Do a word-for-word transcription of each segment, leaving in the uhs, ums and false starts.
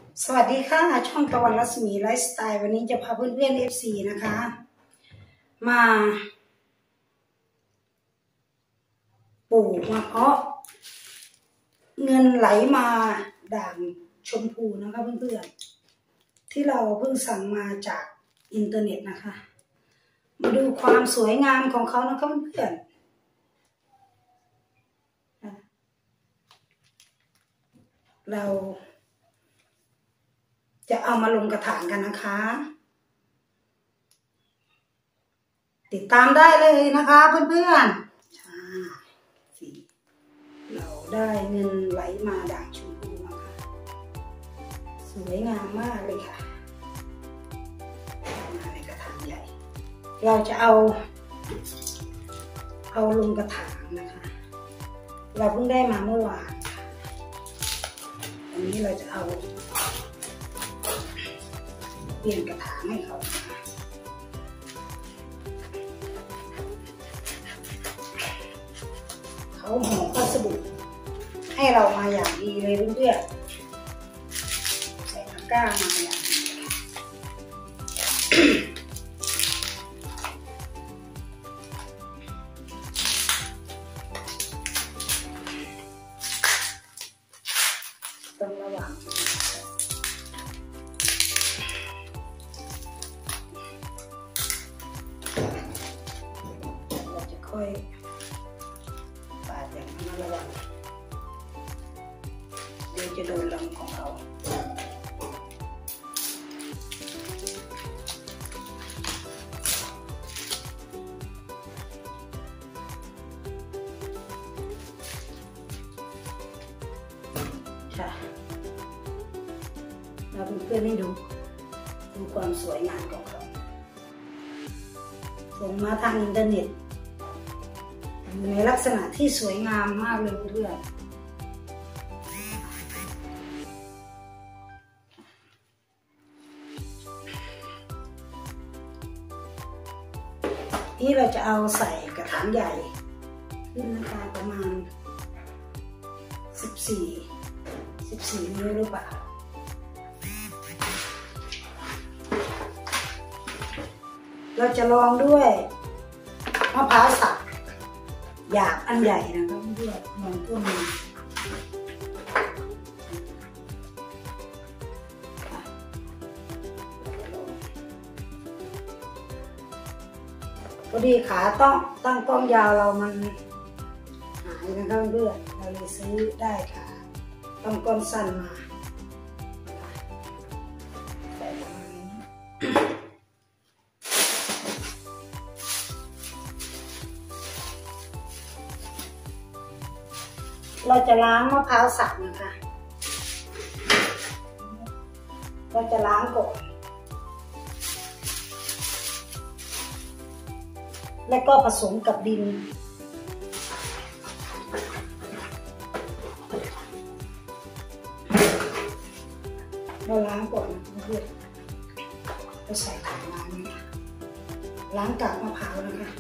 สวัสดีค่ะช่องตะวันรัศมีไลฟ์สไตล์วันนี้จะพาเพื่อนๆ เอฟ ซี นะคะมาปลูกมะเพาะเงินไหลมาด่างชมพูนะคะเพื่อนๆที่เราเพิ่งสั่งมาจากอินเทอร์เน็ตนะคะมาดูความสวยงามของเขานะคะเพื่อนๆเราจะเอามาลงกระถางกันนะคะติดตามได้เลยนะคะเพื่อนๆเราได้เงินไหลมาด่างชมพูนะคะสวยงามมากเลยค่ะมาในกระถางใหญ่เราจะเอาเอาลงกระถางนะคะเราเพิ่งได้มาเมื่อวานค่ะวันนี้เราจะเอาเปลี่ยนกระถางให้เขาเขาห่อพัสดุให้เรามาอย่างดีเลยเพื่อนๆใส่ตะกร้ามาอย่างดีต้องระวังค่อยปาดอย่างนี้ระวังเดี๋ยวจะโดนลำของเขาค่ะเราเพื่อนๆให้ดูดูความสวยงามของเขาส่งมาทางอินเทอร์เน็ตอยู่ในลักษณะที่สวยงามมากเลยเพื่อนนี่เราจะเอาใส่กระถางใหญ่ขึ้นนะคะประมาณสิบสี่ สิบสี่นิ้วหรือเปล่าเราจะลองด้วยมะพร้าวสับหยาบอันใหญ่นะครับเพื่อนๆเหมือนต้นนี้พอดีขาต้องตั้งกล้องยาวเรามันหายนะครับเพื่อนเราเลยซื้อได้ค่ะต้องก้อนสั้นมาใส่ประมาณนี้เราจะล้างมะพร้าวสับนะคะเราจะล้างก่อนแล้วก็ผสมกับดินเราล้างก่อนนะเพื่อนเราใส่ถังล้างนี้ล้างกากมะพร้าวนะคะ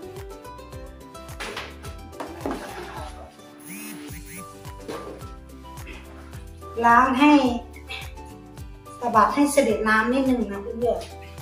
ล้างให้สะบัดให้เสด็จน้ำนิดนึงนะเพื่อน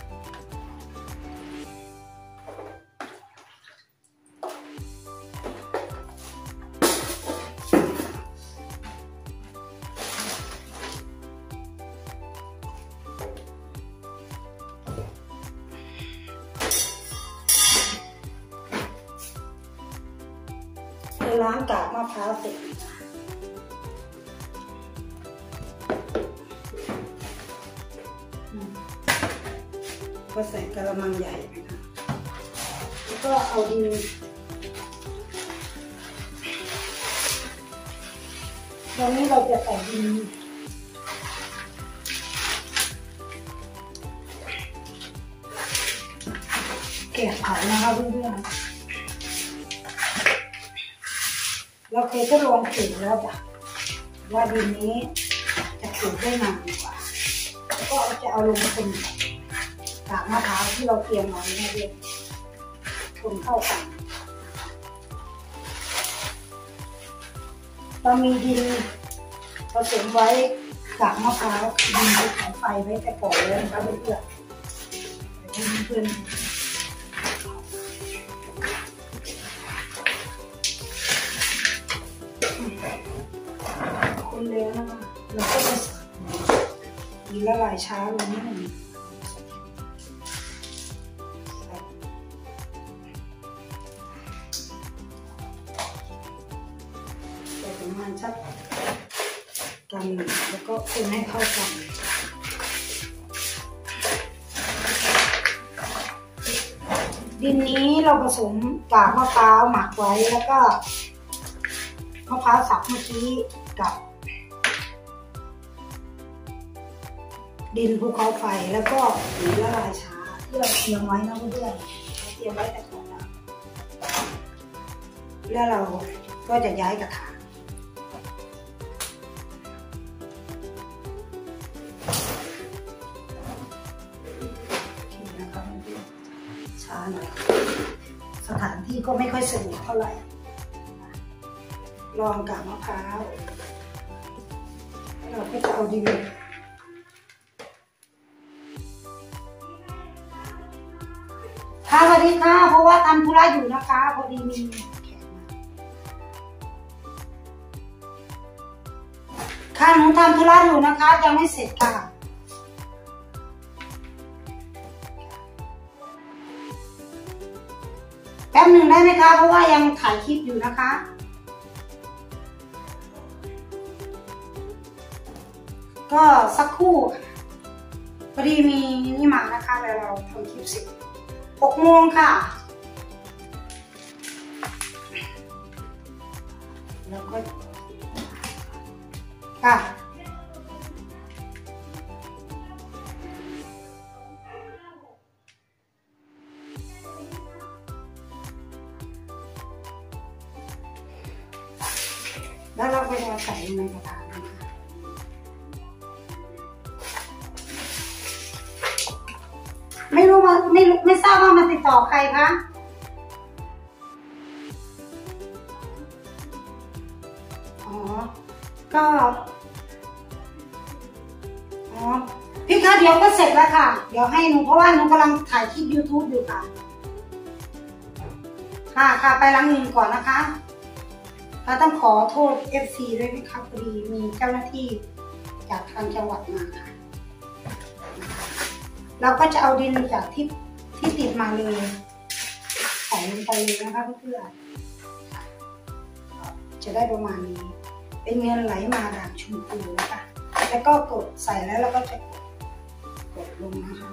ล้างกากมะพร้าวเสร็จก็ใส่กระมังใหญ่นะคะแล้วก็เอาดินตอนนี้เราจะใส่ดินเก็บไข่นะคะเพื่อนๆเราเคยทดลองปลูกแล้วจ้ะว่าดินนี้จะปลูกได้นานกว่าแล้วก็จะเอาลงคนกากมะพร้าวที่เราเตรียมไว้นะเพื่อนคนเข้ากันเรามีดินผสมไว้คกากมะพร้าวดินภูเขาไฟไว้แต่ก่อนเลยนะคะเพื่อนๆเพื่อนคนแล้วนะคะเราก็จะมีละลายช้าลงนิดหนึ่งใส่ประมาณสักกันแล้วก็คนให้เข้ากันดินนี้เราผสมกากมะพร้าวหมักไว้แล้วก็มะพร้าวสับเมื่อกี้กับดินภูเขาไฟแล้วก็หินละลายช้าที่เราเตรียมไว้นะเพื่อนๆเตรียมไว้แต่ก่อนแล้วแล้วเราก็จะย้ายกระถางช้าหน่อยสถานที่ก็ไม่ค่อยสะดวกเท่าไหร่ลองกากมะพร้าวเราก็จะเอาดินค่ะสวัสดีค่ะเพราะว่าทำธุระอยู่นะคะพอดีมีแขกมาค่ะหนูทำธุระอยู่นะคะยังไม่เสร็จค่ะแป๊บหนึ่งได้ไหมคะเพราะว่ายังถ่ายคลิปอยู่นะคะก็สักครู่พอดีมีนี่มานะคะแล้วเราทำคลิปเสร็จหกโมงค่ะแล้วก็ค่ะแล้วเราก็จะใส่ในกระถางนะคะไม่รู้ว่าไม่รู้ไม่ทราบว่ามันติดต่อใครคะอ๋อก็อ๋อพี่คะเดี๋ยวก็เสร็จแล้วค่ะเดี๋ยวให้หนูเพราะว่าหนูกำลังถ่ายคลิป ยูทูบ อยู่ค่ะค่ะค่ะไปล้างมือก่อนนะคะเราต้องขอโทษ เอฟ ซี ด้วยนะคะพอดีมีเจ้าหน้าที่จากทางจังหวัดมาค่ะเราก็จะเอาดินจากที่ที่ติดมาเลยใส่ลงไปเลยนะคะเพื่อนๆจะได้ประมาณนี้เป็นเงินไหลมาด่างชมพูนะคะแล้วก็กดใส่แล้วเราก็จะกดลงนะคะ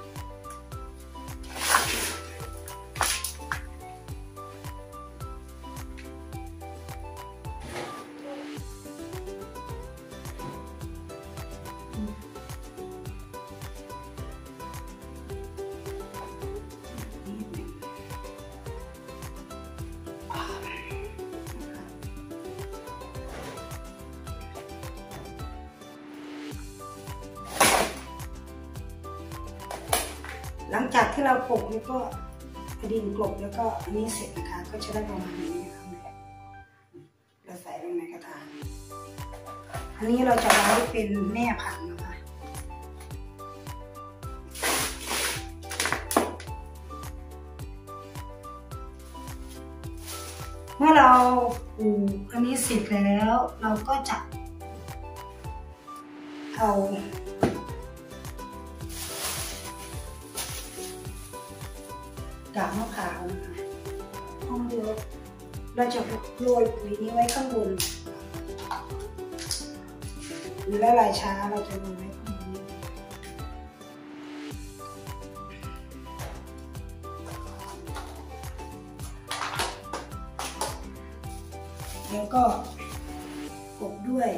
หลังจากที่เราปลูกแล้วก็ดินกลบแล้วก็อันนี้เสร็จนะคะก็จะได้ประมาณนี้นะคะเราใส่ลงในกระถางอันนี้เราจะไว้เป็นแม่พันธุ์นะคะเมื่อเราปลูกอันนี้เสร็จแล้วเราก็จะเอากากมะพร้าวนะคะห้องเดียวเราจะโรยปุ๋ยนี้ไว้ข้างบนหรือละลายช้าเราจะโรยไว้ข้างบนแล้วก็กบด้วย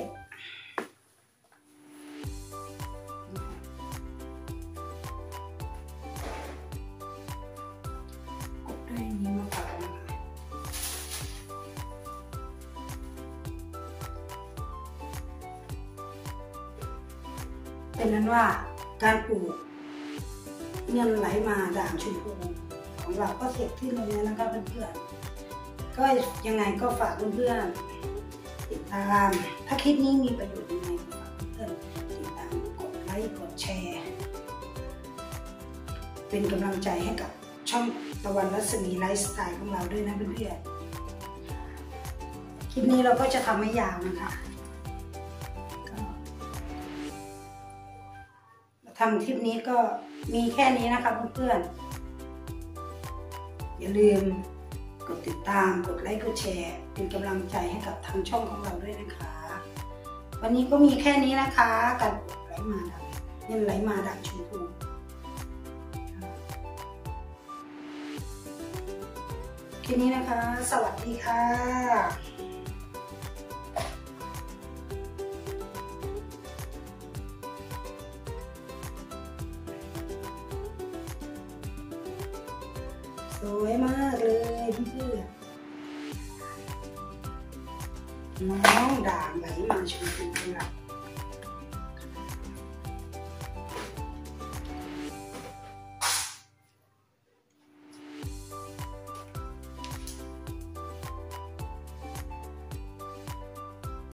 เป็นนั้นว่าการปลูกเงินไหลมาด่างชมพูของเราก็เสร็จที่ตรงนี้นะคะเพื่อนๆก็ยังไงก็ฝากเพื่อนๆติดตามถ้าคลิปนี้มีประโยชน์ยังไงก็ฝากเพื่อนๆติดตามค์กดแชร์เป็นกำลังใจให้กับช่องตะวันรัศมีไลฟ์สไตล์ของเราด้วยนะเพื่อนๆคลิปนี้เราก็จะทำไม่ยาวนะคะทำคลิปนี้ก็มีแค่นี้นะคะเพื่อนๆอย่าลืมกดติดตามกดไลค์กดแชร์เป็นกำลังใจให้กับทางช่องของเราด้วยนะคะวันนี้ก็มีแค่นี้นะคะการไหลมาดังเงินไหลมาดังชมพูคลิปนี้นะคะสวัสดีค่ะสวยมากเลยเพื่อนน้องด่างไหลมาชมพูของเรา